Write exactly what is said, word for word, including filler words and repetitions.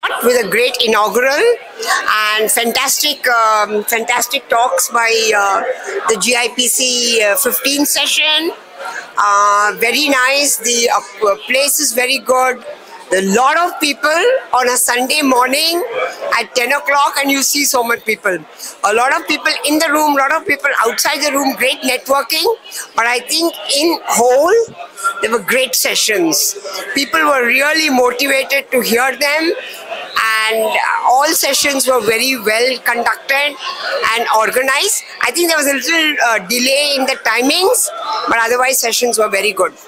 with a great inaugural and fantastic, um, fantastic talks by uh, the G I P C uh, fifteenth session. Uh, very nice. The uh, place is very good. A lot of people on a Sunday morning at ten o'clock, and you see so much people. A lot of people in the room, a lot of people outside the room, great networking. But I think in whole, there were great sessions. People were really motivated to hear them, and all sessions were very well conducted and organized. I think there was a little uh, delay in the timings, but otherwise sessions were very good.